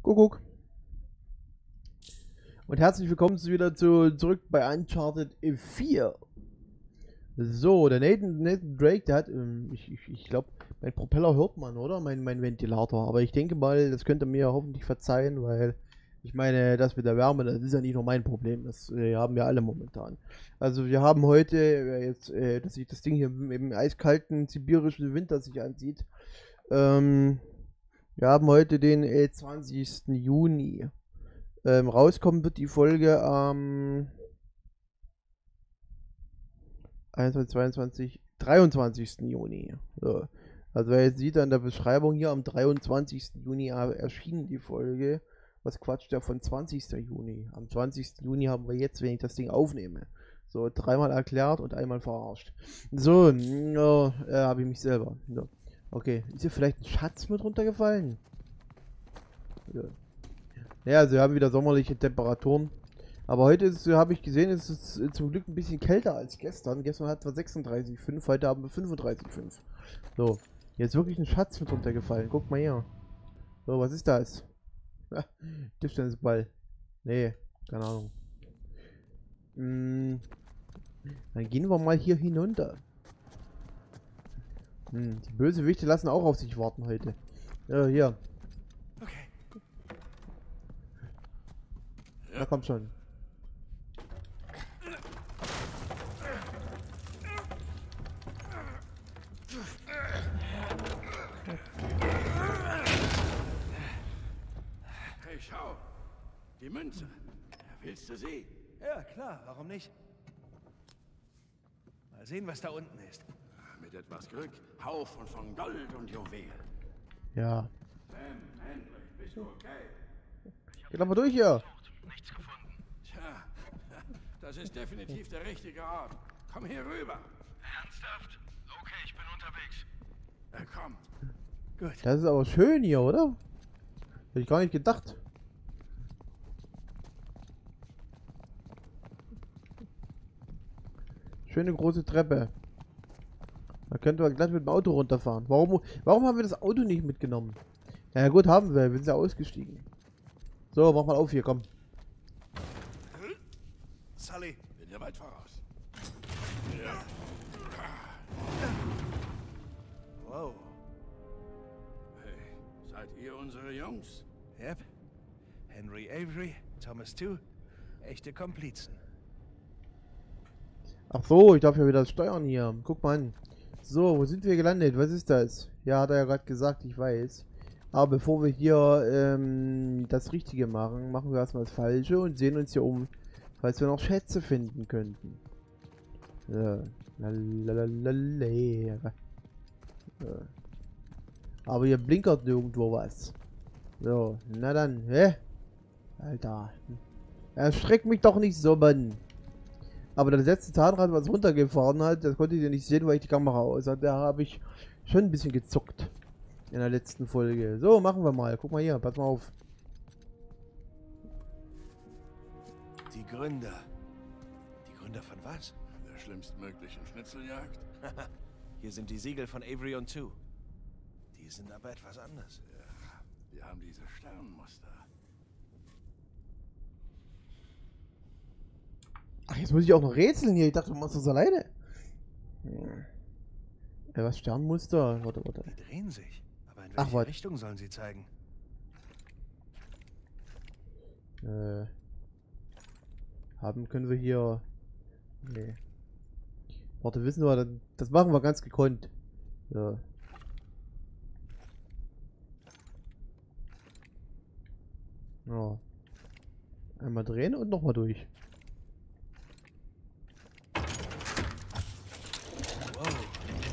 Kuckuck. Und herzlich willkommen wieder zurück bei Uncharted 4. So, der Nathan Drake, der hat, ich glaube, mein Propeller hört man, oder? Mein Ventilator. Aber ich denke mal, das könnt ihr mir hoffentlich verzeihen, weil ich meine, das mit der Wärme, das ist ja nicht nur mein Problem. Das haben wir alle momentan. Also wir haben heute, dass sich das Ding hier im eiskalten sibirischen Winter sich ansieht, wir haben heute den 20. Juni. Rauskommen wird die Folge am 21, 22, 23. Juni. So. Also wer jetzt sieht an der Beschreibung hier, am 23. Juni erschienen die Folge. Was quatscht der von 20. Juni? Am 20. Juni haben wir jetzt, wenn ich das Ding aufnehme. So, dreimal erklärt und einmal verarscht. So, habe ich mich selber. So. Okay, ist hier vielleicht ein Schatz mit runtergefallen? Ja, also wir haben wieder sommerliche Temperaturen. Aber heute ist, habe ich gesehen, ist es zum Glück ein bisschen kälter als gestern. Gestern hatten wir 36,5, heute haben wir 35,5. So, jetzt wirklich ein Schatz mit runtergefallen. Guck mal hier. So, was ist das? Tischtennisball. Nee, keine Ahnung. Dann gehen wir mal hier hinunter. Die Bösewichte lassen auch auf sich warten heute. Ja, hier. Okay. Na komm schon. Hey, schau. Die Münze. Willst du sie? Ja, klar, warum nicht? Mal sehen, was da unten ist. Mit etwas Glück, Haufen von Gold und Juwelen. Ja. Sam, Henry, bist du okay? Geht aber durch hier. Nichts gefunden. Tja, das ist definitiv der richtige Ort. Komm hier rüber. Ernsthaft? Okay, ich bin unterwegs. Komm. Gut. Das ist aber schön hier, oder? Hätte ich gar nicht gedacht. Schöne große Treppe. Da könnte man gleich mit dem Auto runterfahren. Warum haben wir das Auto nicht mitgenommen? Ja gut, haben wir. Wir sind ja ausgestiegen. So, mach mal auf hier, komm. Sully. Bin dir weit voraus. Wow. Hey, seid ihr unsere Jungs? Yep. Henry Avery, Thomas Tew. Echte Komplizen. Ach so, ich darf ja wieder steuern hier. Guck mal an. So, wo sind wir gelandet? Was ist das? Ja, hat er ja gerade gesagt, ich weiß. Aber bevor wir hier das Richtige machen, machen wir erstmal das Falsche und sehen uns hier um, falls wir noch Schätze finden könnten. Ja. Lalalala. Aber hier blinkert nirgendwo was. So, na dann, hä? Alter. Erschreck mich doch nicht so, Mann. Aber das letzte Zahnrad, was runtergefahren hat, das konntet ihr nicht sehen, weil ich die Kamera aus hatte. Da habe ich schon ein bisschen gezuckt. In der letzten Folge. So, machen wir mal. Guck mal hier, pass mal auf. Die Gründer. Die Gründer von was? Der schlimmstmöglichen Schnitzeljagd? Hier sind die Siegel von Avery und Tew. Die sind aber etwas anders. Ja, wir haben diese Sternmuster. Ach, jetzt muss ich auch noch rätseln hier. Ich dachte, du machst das alleine. Was? Sternmuster? Warte. Die drehen sich. Aber in Ach, welche was? Richtung sollen sie zeigen? Können wir hier... Nee. Warte, wissen wir, das machen wir ganz gekonnt. Ja. Ja. Einmal drehen und nochmal durch. Wow.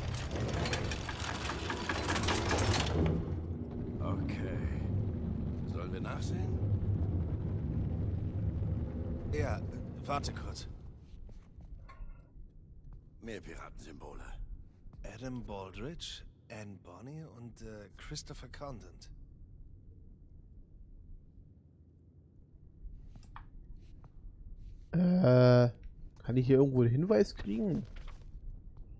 Okay. Sollen wir nachsehen? Ja, warte kurz. Mehr Piratensymbole. Adam Baldridge, Anne Bonny und Christopher Condent. Kann ich hier irgendwo einen Hinweis kriegen?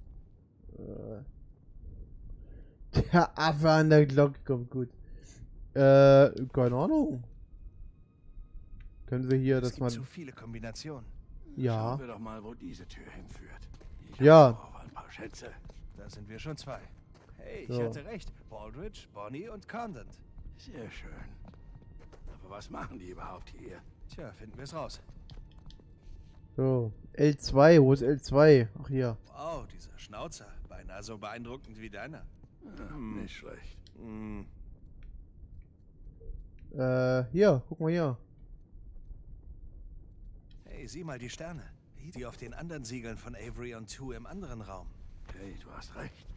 Der Affe an der Glocke kommt gut. Keine Ahnung. Können wir hier, Es dass gibt man... zu viele Kombinationen. Ja. Schauen wir doch mal, wo diese Tür hinführt. Ich Ja. habe auch ein paar Schätze. Da sind wir schon 2. Hey, ich So. hatte recht. Baldridge, Bonnie und Condent. Sehr schön. Aber was machen die überhaupt hier? Tja, finden wir es raus. So. L2, wo ist L2? Ach, hier. Wow, dieser Schnauzer. Beinahe so beeindruckend wie deiner. Nicht schlecht. Hm. Hier, guck mal hier. Hey, sieh mal die Sterne. Wie die auf den anderen Siegeln von Avery und 2 im anderen Raum. Okay, du hast recht.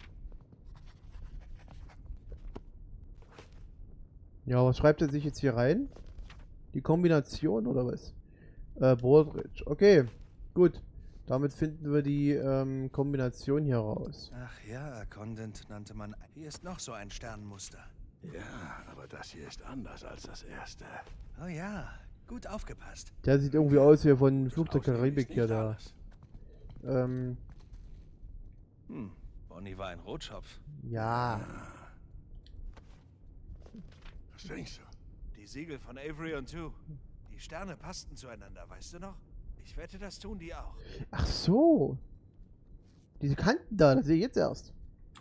Ja, was schreibt er sich jetzt hier rein? Die Kombination oder was? Baldridge. Okay, gut. Damit finden wir die Kombination hier raus. Ach ja, Condent nannte man. Hier ist noch so ein Sternmuster. Ja, aber das hier ist anders als das erste. Oh ja, gut aufgepasst. Der sieht irgendwie aus wie von Flugzeug Aussehen Karibik ist hier nicht da. alles. Bonnie war ein Rotschopf. Ja. Was denkst du? Die Siegel von Avery und 2. Die Sterne passten zueinander, weißt du noch? Ich wette, das tun die auch. Ach so. Diese Kanten da, das sehe ich jetzt erst.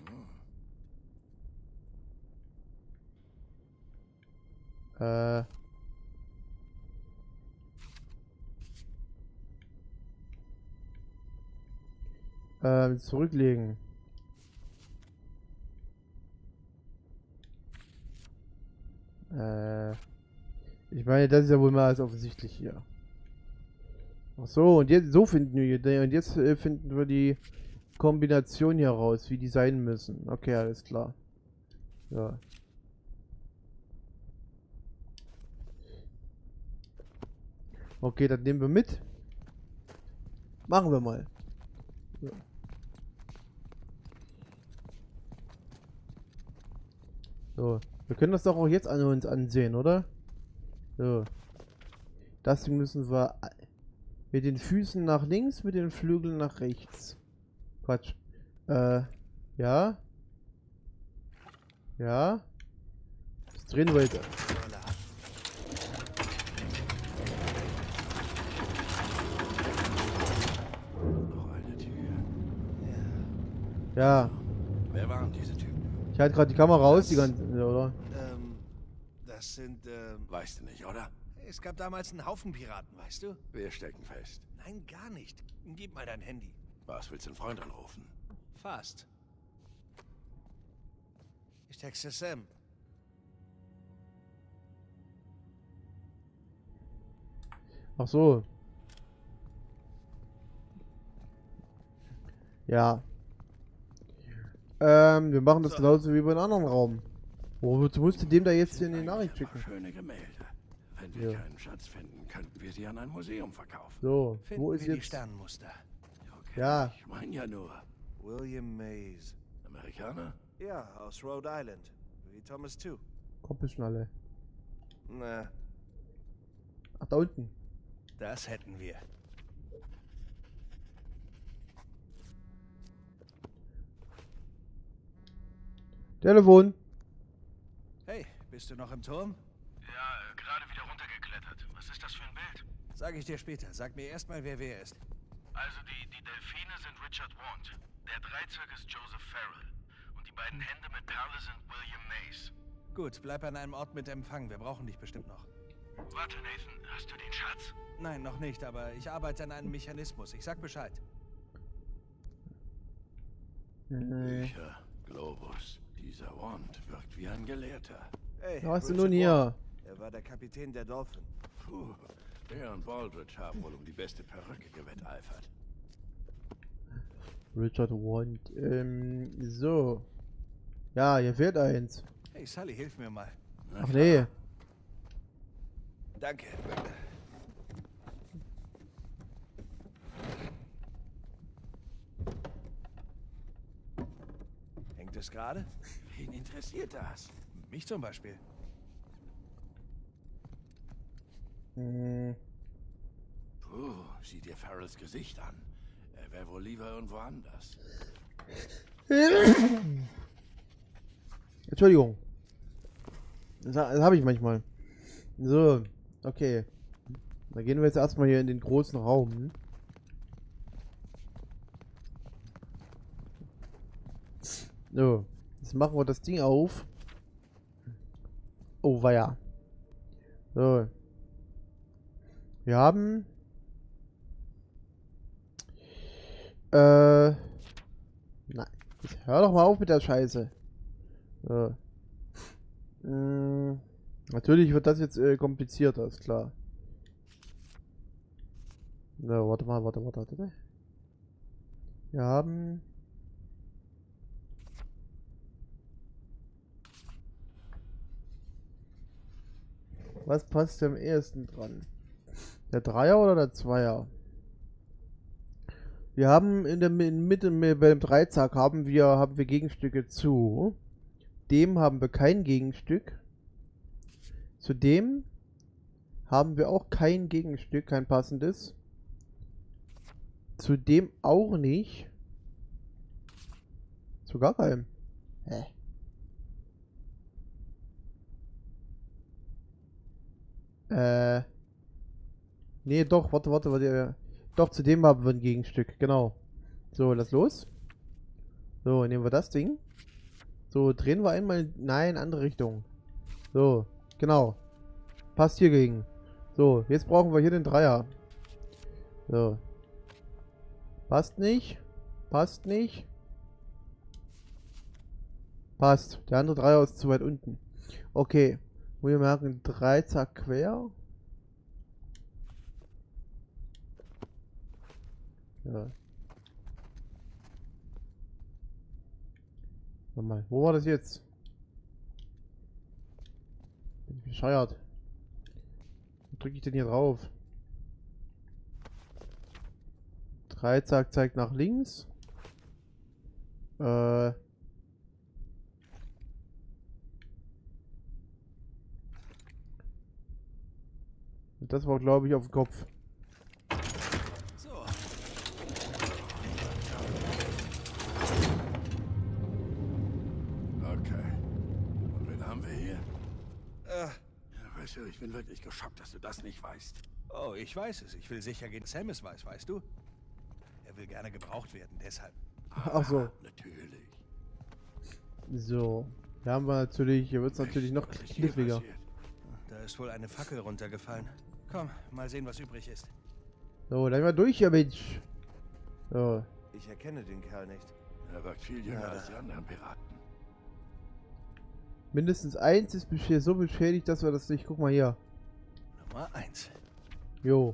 Zurücklegen. Ich meine, das ist ja wohl mal als offensichtlich hier. Ach so, und jetzt so finden wir und jetzt finden wir die Kombination hier raus, wie die sein müssen. Okay, alles klar. Ja. Okay, das nehmen wir mit. Machen wir mal. Ja. So, wir können das doch auch jetzt an uns ansehen, oder? So. Das müssen wir mit den Füßen nach links, mit den Flügeln nach rechts. Quatsch. Ja. Ja. Das drehen wir jetzt. Noch eine Tür. Ja. Wer waren diese Typen? Ich halte gerade die Kamera aus, die ganze, oder? Das sind, Weißt du nicht, oder? es gab damals einen Haufen Piraten, weißt du? Wir stecken fest. Nein, gar nicht. Gib mal dein Handy. Was willst du einen Freund anrufen? Fast. Ich texte Sam. Ach so. Ja. Wir machen das genauso wie bei einem anderen Raum. Wozu musst du dem da jetzt hier eine Nachricht Eigentlich ein paar schicken? schöne Gemälde. Wenn wir Ja. keinen Schatz finden, könnten wir sie an ein Museum verkaufen. So, Finden wo ist wir die jetzt... Sternmuster. Okay, Ja. ich meine ja nur. William Mays. Amerikaner? Ja, aus Rhode Island. Wie Thomas 2. Koppelschnalle. Na, Ach, da unten. das hätten wir. Telefon. Hey, bist du noch im Turm? Ja, gerade wieder runtergeklettert. Was ist das für ein Bild? Sag ich dir später. Sag mir erstmal, wer ist. Also die Delfine sind Richard Wand. Der Dreizack ist Joseph Farrell. Und die beiden Hände mit Perle sind William Mays. Gut, bleib an einem Ort mit Empfang. Wir brauchen dich bestimmt noch. Warte, Nathan, hast du den Schatz? Nein, noch nicht, aber ich arbeite an einem Mechanismus. Ich sag Bescheid. Bücher, Globus. Dieser Wand wirkt wie ein Gelehrter. Hey, Was hast du Richard nun hier? Ward. Er war der Kapitän der Dolphin. Puh, er und Baldridge haben wohl um die beste Perücke gewetteifert. Richard Wand. So. Ja, hier fehlt eins. Hey, Sully, hilf mir mal. Na Ach klar. nee. Danke. Hängt es gerade? Wen interessiert das? Mich zum Beispiel. Hm. Puh, sieh dir Farrells Gesicht an. Er wäre wohl lieber irgendwo anders. Entschuldigung. Das habe ich manchmal. So, okay. Dann gehen wir jetzt erstmal hier in den großen Raum. So, jetzt machen wir das Ding auf. Oh, weia. So. Wir haben... Nein. Jetzt hör doch mal auf mit der Scheiße. So. Natürlich wird das jetzt komplizierter, ist klar. So, warte mal. Wir haben... Was passt am ehesten dran? Der Dreier oder der Zweier? Wir haben in der Mitte beim Dreizack haben wir Gegenstücke zu. Dem haben wir kein Gegenstück. Zu dem haben wir auch kein Gegenstück, kein passendes. Zu dem auch nicht. Zu gar keinem. Hä? Nee, doch, warte. Doch, zu dem haben wir ein Gegenstück, genau. So, lass los. So, nehmen wir das Ding. So, drehen wir einmal. Nein, andere Richtung. So, genau. Passt hier gegen. So, jetzt brauchen wir hier den Dreier. So. Passt nicht. Passt nicht. Passt. Der andere Dreier ist zu weit unten. Okay. Wir merken Dreizack quer. Ja. Nochmal. Wo war das jetzt? Bin ich bescheuert. Wo drücke ich denn hier drauf? Dreizack zeigt nach links. Das war, glaube ich, auf den Kopf. So. Okay. Und wen haben wir hier? Ja, weißt du, ich bin wirklich geschockt, dass du das nicht weißt. Oh, ich weiß es. Ich will sicher gehen, Sam es weiß, weißt du? Er will gerne gebraucht werden, deshalb. Ach so. Natürlich. So. Hier haben wir natürlich, hier wird es natürlich noch Was ist hier kniffliger. passiert? Da ist wohl eine Fackel runtergefallen. Komm, mal sehen, was übrig ist. So, dann mal durch hier, Mensch. So. Ich erkenne den Kerl nicht. Er wirkt viel jünger als die anderen Piraten. Mindestens eins ist so beschädigt, dass wir das nicht. Guck mal hier. Nummer 1. Jo.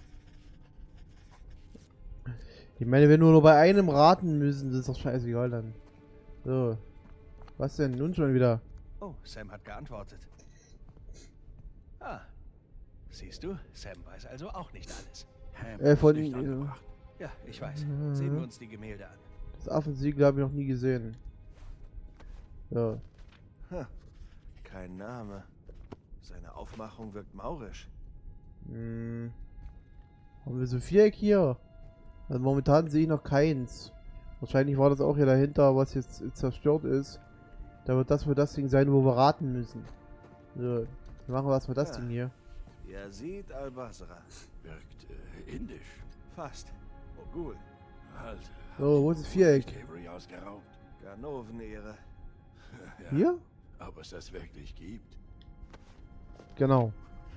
Ich meine, wenn wir nur bei einem raten müssen, das ist doch scheißegal dann. So. Was denn? Nun schon wieder. Oh, Sam hat geantwortet. Ah. Siehst du, Sam weiß also auch nicht alles. Ham von ist nicht ihm, angebracht. Ja, ich weiß. Sehen wir uns die Gemälde an. Das Affensiegel habe ich noch nie gesehen. So. Kein Name. Seine Aufmachung wirkt maurisch. Haben wir so Viereck hier? Also momentan sehe ich noch keins. Wahrscheinlich war das auch hier dahinter, was jetzt zerstört ist. Da wird das wohl das Ding sein, wo wir raten müssen. So. Dann machen wir erstmal das Ding hier. Yazid al-Basra. Wirkt indisch. Fast. Mogul. Alter. So, wo ist das Viereck? Avery ausgeraubt. Ganoven-Ehre. Ja, Hier? ob es das wirklich gibt. Genau.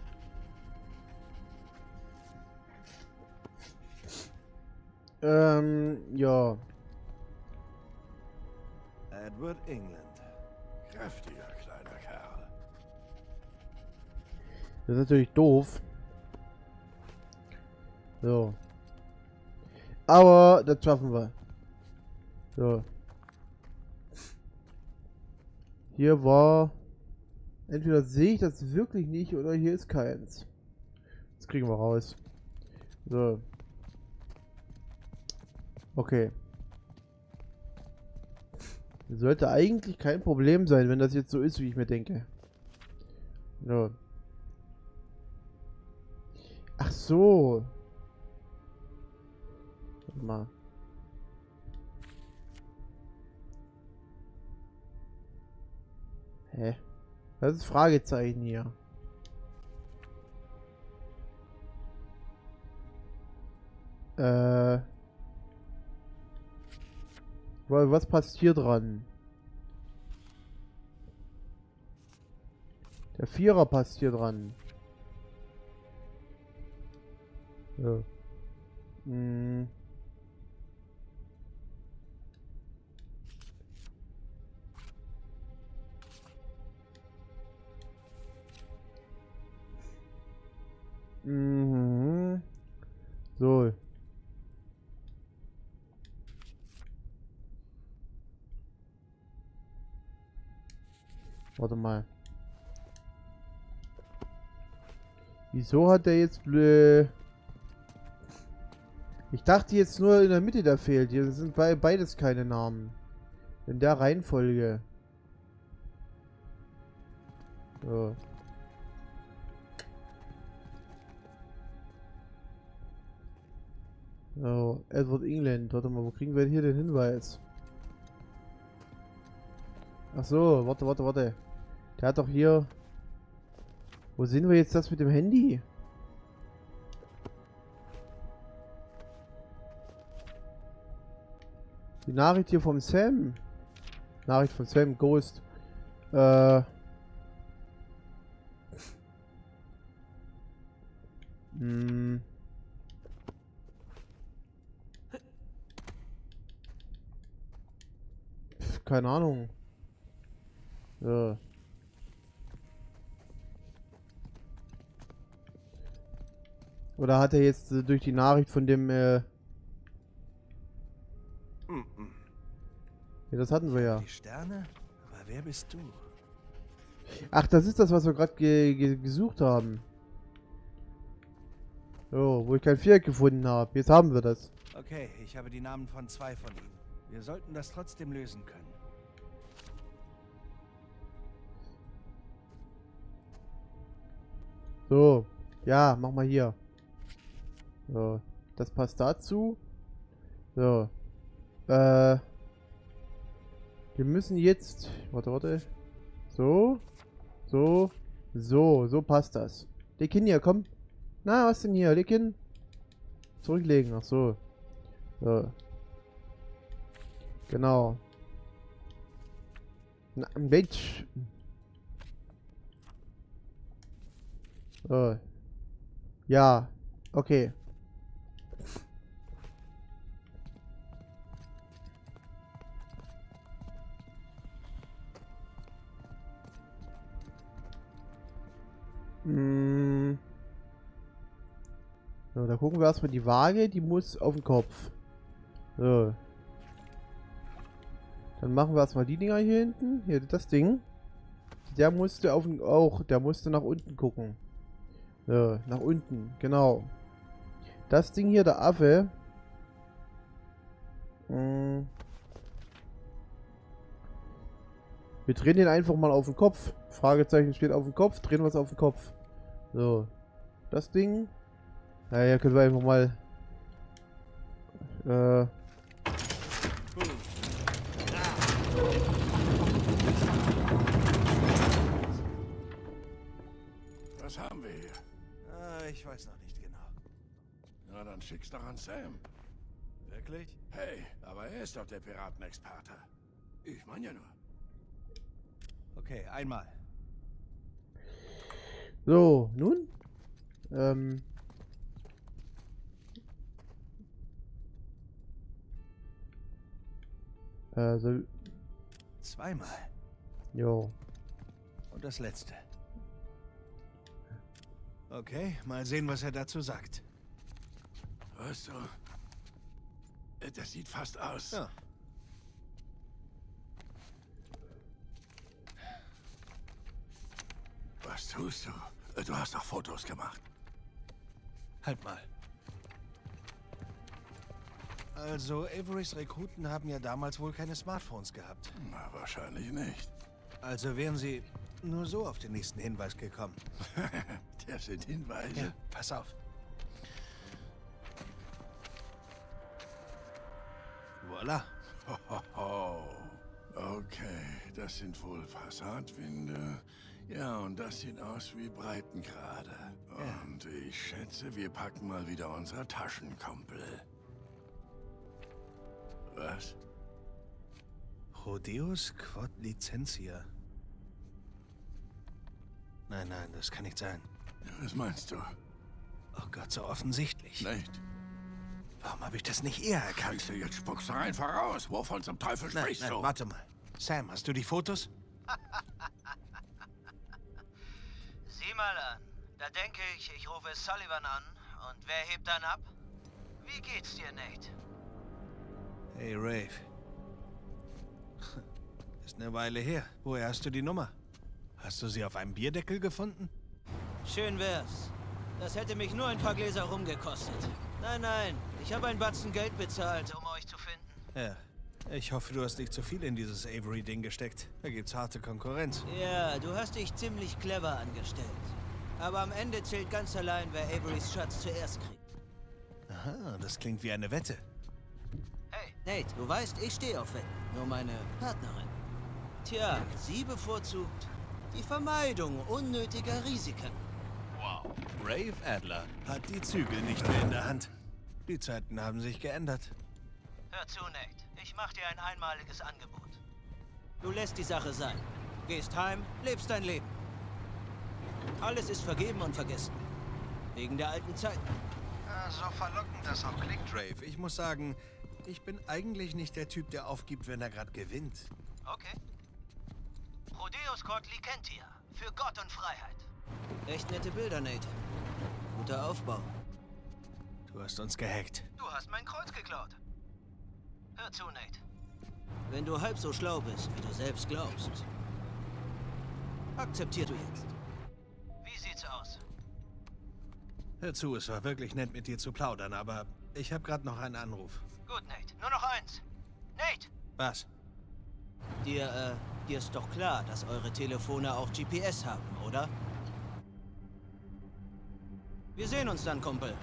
Ja. Edward England. Kräftiger kleiner Kerl. Das ist natürlich doof. So. Aber das schaffen wir. So. Hier war... Entweder sehe ich das wirklich nicht oder hier ist keins. Das kriegen wir raus. So. Okay. Sollte eigentlich kein Problem sein, wenn das jetzt so ist, wie ich mir denke. So. Ach so. Warte mal. Hä? Das ist Fragezeichen hier. Was passt hier dran? Der Vierer passt hier dran. Ja. Hm. Mhm. So. Warte mal. Wieso hat der jetzt Ich dachte jetzt nur in der Mitte, der fehlt. Hier sind beides keine Namen. In der Reihenfolge. So. So, Edward England. Warte mal, wo kriegen wir hier den Hinweis? Ach so, warte. Der hat doch hier... Wo sehen wir jetzt das mit dem Handy? Die Nachricht hier vom Sam. Nachricht von Sam, Ghost. Keine Ahnung. Ja. Oder hat er jetzt durch die Nachricht von dem Ja, das hatten wir ja. Die Sterne? Aber wer bist du? Ach, das ist das, was wir gerade gesucht haben. So, wo ich kein Viereck gefunden habe. Jetzt haben wir das. Okay, ich habe die Namen von 2 von ihnen. Wir sollten das trotzdem lösen können. So, ja, mach mal hier. So, das passt dazu. So, wir müssen jetzt... Warte. So passt das. Leg hin hier, komm. Na, was denn hier? Leg hin. Zurücklegen, ach so. So. Genau. Na, Mensch. So. Ja, okay. So, da gucken wir erstmal die Waage, die muss auf den Kopf. So. Dann machen wir erstmal die Dinger hier hinten. Hier, das Ding. Der musste der musste nach unten gucken. So, nach unten, genau. Das Ding hier, der Affe. Wir drehen den einfach mal auf den Kopf. Fragezeichen steht auf dem Kopf, drehen wir es auf den Kopf. So. Das Ding. Naja, können wir einfach mal... Was haben wir hier? Ich weiß noch nicht genau. Na, dann schick's doch an Sam. Wirklich? Hey, aber er ist doch der Piratenexperte. Ich meine ja nur. Okay, einmal. So, nun? So. Zweimal. Jo. Und das letzte. Okay, mal sehen, was er dazu sagt. Weißt du, das sieht fast aus. Ja. Was tust du? Du hast doch Fotos gemacht. Halt mal. Also, Averys Rekruten haben ja damals wohl keine Smartphones gehabt. Na, wahrscheinlich nicht. Also wären sie nur so auf den nächsten Hinweis gekommen. Das sind Hinweise. Ja, pass auf. Voila. Hohoho. Okay, das sind wohl Passatwinde. Ja, und das sieht aus wie Breitengrade. Und ich schätze, wir packen mal wieder unsere Taschenkumpel. Was? Rodeus Quod Licentia. Nein, nein, das kann nicht sein. Was meinst du? Oh Gott, so offensichtlich. Nicht? Warum habe ich das nicht eher erkannt? Scheiße, jetzt spuckst du einfach raus. Wovon zum Teufel Nein, sprichst nein, du? warte mal. Sam, hast du die Fotos? Sieh mal an. Da denke ich, ich rufe Sullivan an. Und wer hebt dann ab? Wie geht's dir, Nate? Hey, Rafe. Ist eine Weile her. Woher hast du die Nummer? Hast du sie auf einem Bierdeckel gefunden? Schön wär's. Das hätte mich nur ein paar Gläser rumgekostet. Nein, nein. Ich habe ein Batzen Geld bezahlt, um euch zu finden. Ja. Ich hoffe, du hast nicht zu viel in dieses Avery-Ding gesteckt. Da gibt's harte Konkurrenz. Ja, du hast dich ziemlich clever angestellt. Aber am Ende zählt ganz allein, wer Averys Schatz zuerst kriegt. Aha, das klingt wie eine Wette. Hey, Nate, du weißt, ich stehe auf Wetten. Nur meine Partnerin. Tja, sie bevorzugt die Vermeidung unnötiger Risiken. Wow. Rafe Adler hat die Zügel nicht mehr in der Hand. Die Zeiten haben sich geändert. Hör zu, Nate. Ich mach dir ein einmaliges Angebot. Du lässt die Sache sein. Gehst heim, lebst dein Leben. Alles ist vergeben und vergessen. Wegen der alten Zeiten. So verlockend das auch klingt, Rafe. Ich muss sagen, ich bin eigentlich nicht der Typ, der aufgibt, wenn er gerade gewinnt. Okay. Rodeus Quod Licentia. Für Gott und Freiheit. Echt nette Bilder, Nate. Guter Aufbau. Du hast uns gehackt. Du hast mein Kreuz geklaut. Hör zu, Nate. Wenn du halb so schlau bist, wie du selbst glaubst, akzeptier du jetzt. Wie sieht's aus? Hör zu, es war wirklich nett, mit dir zu plaudern, aber ich habe gerade noch einen Anruf. Gut, Nate. Nur noch eins. Nate! Was? Dir ist doch klar, dass eure Telefone auch GPS haben, oder? Wir sehen uns dann, Kumpel.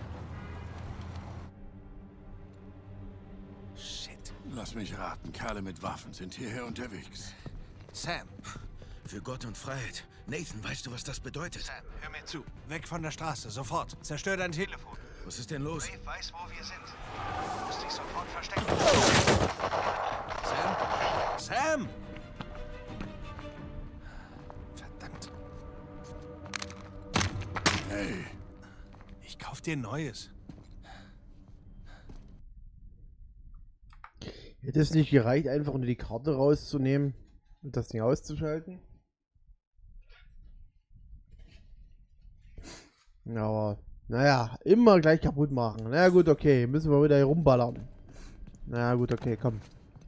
Shit. Lass mich raten, Kerle mit Waffen sind hierher unterwegs. Sam. Für Gott und Freiheit. Nathan, weißt du, was das bedeutet? Sam, hör mir zu. Weg von der Straße, sofort. Zerstör dein Telefon. Was ist denn los? Rafe weiß, wo wir sind. Du musst dich sofort verstecken. Sam? Sam! Verdammt. Hey, Ich kauf dir ein neues. Hätte es nicht gereicht, einfach nur die Karte rauszunehmen und das Ding auszuschalten? Ja, aber, naja, immer gleich kaputt machen. Na ja, gut, okay, müssen wir wieder hier rumballern. Na ja, gut, okay, komm.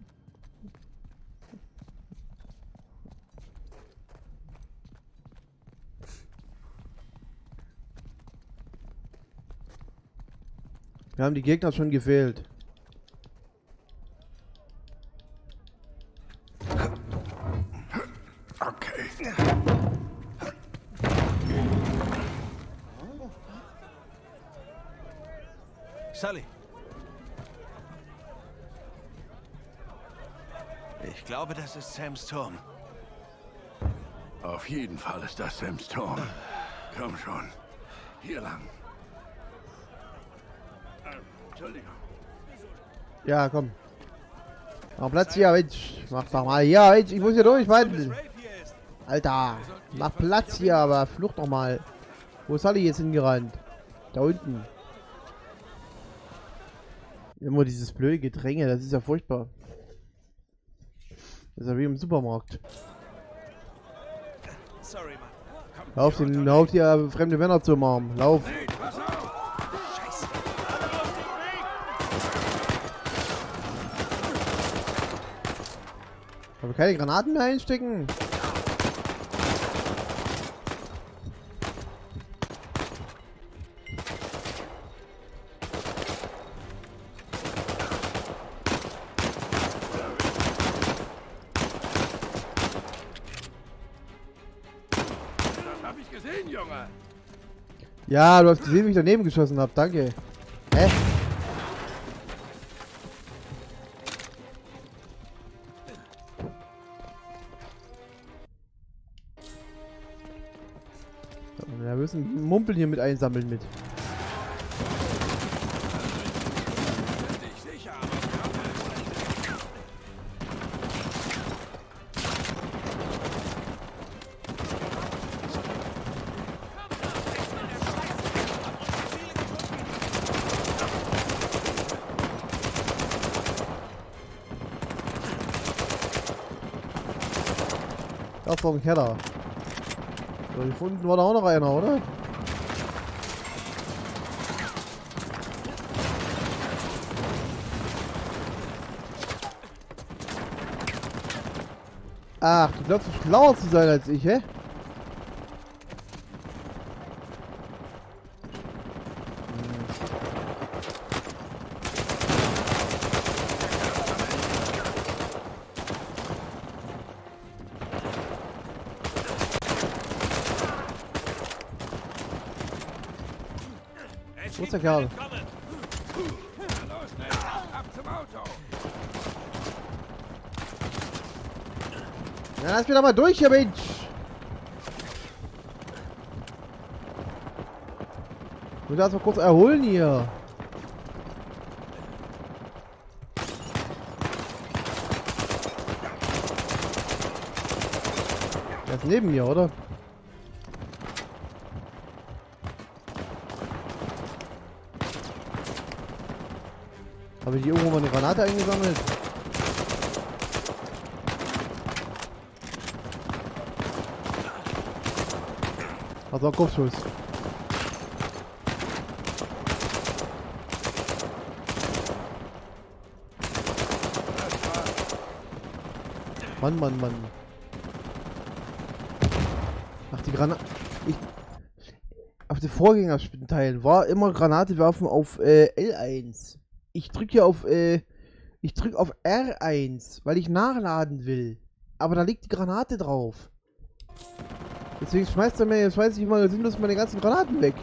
Wir haben die Gegner schon gefehlt. okay. Sully. Ich glaube, das ist Sams Turm. Auf jeden Fall ist das Sam's Turm. Komm schon. Hier lang. Entschuldigung. Ja, komm. Mach Platz hier, Mensch. Mach doch mal hier, Mensch. Ich muss hier durch, Mann. Alter. Mach Platz hier, aber flucht doch mal. Wo ist Sully jetzt hingerannt? Da unten. Immer dieses blöde Gedränge, das ist ja furchtbar. Das ist ja wie im Supermarkt. Sorry, Mann. Lauf dir fremde Männer zum Arm. Lauf. Aber keine Granaten mehr einstecken. Das hab ich gesehen, Junge. Ja, du hast gesehen, wie ich daneben geschossen habe. Danke. Hä? Ja, wir müssen Mumpeln hier mit einsammeln mit. Das war ein Keller. So, hier unten war da auch noch einer, oder? Ach, du glaubst schlauer zu sein als ich, hä? Wo ist der Kerl? Ja, lass mich doch mal durch hier, Mensch! Ich muss erst mal kurz erholen hier. Der ist neben mir, oder? Habe ich hier irgendwo mal eine Granate eingesammelt? Also ein Kopfschuss. Mann, Mann, Mann. Ach, die Granate. Auf den Vorgängerteilen war immer Granate werfen auf L1. Ich drücke hier auf R1, weil ich nachladen will. Aber da liegt die Granate drauf. Deswegen schmeißt er mir, jetzt weiß ich mal, sinnlos meine ganzen Granaten weg.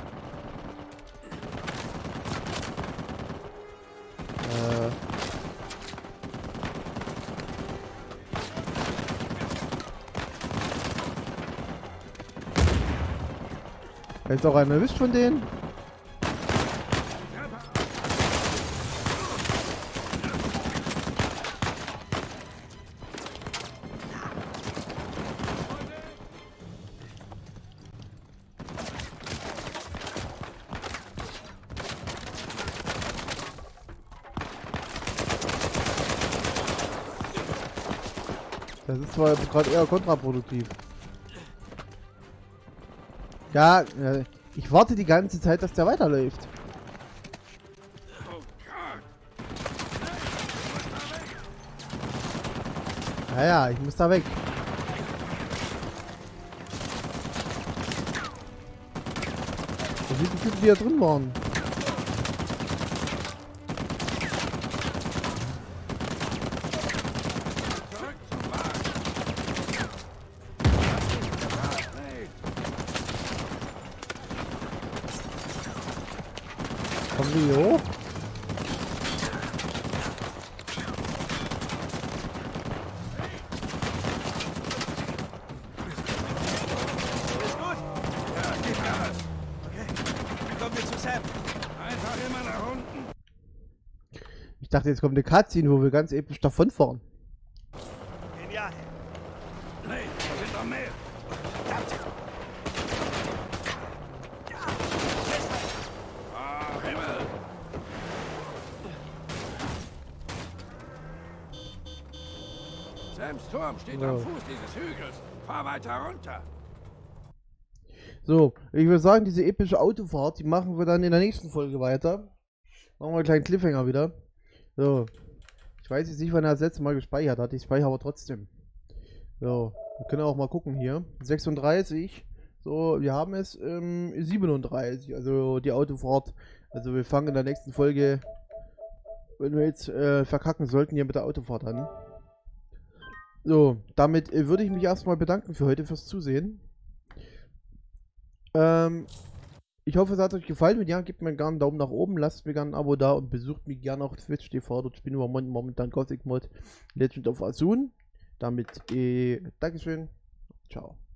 Jetzt auch einer erwischt von denen. Das ist zwar gerade eher kontraproduktiv. Ja, ich warte die ganze Zeit, dass der weiterläuft. Naja, ich muss da weg. Da sind die Typen, die da drin waren. Kommen die hier hoch? Ist gut? Ja, gib Gas. Okay. Wie kommen wir zu Sam? Einfach immer nach unten. Ich dachte, jetzt kommt eine Cutscene, wo wir ganz episch davonfahren. Genial. Nee, da sind noch mehr. Ah, Himmel. Sams Turm steht am Fuß dieses Hügels. Fahr weiter runter. So, ich würde sagen, diese epische Autofahrt, die machen wir dann in der nächsten Folge weiter. Machen wir einen kleinen Cliffhanger wieder. So. Ich weiß jetzt nicht, wann er das letzte Mal gespeichert hat. Ich speichere aber trotzdem. So. Wir können auch mal gucken hier. 36. So, wir haben es 37. Also die Autofahrt. Also wir fangen in der nächsten Folge, wenn wir jetzt verkacken sollten, hier mit der Autofahrt an. So, damit würde ich mich erstmal bedanken für heute, fürs Zusehen. Ich hoffe, es hat euch gefallen. Wenn ja, gebt mir gerne einen Daumen nach oben, lasst mir gerne ein Abo da und besucht mich gerne auf Twitch TV. Dort spielen wir momentan Gothic Mod Legend of Azun. Damit, Dankeschön. Ciao.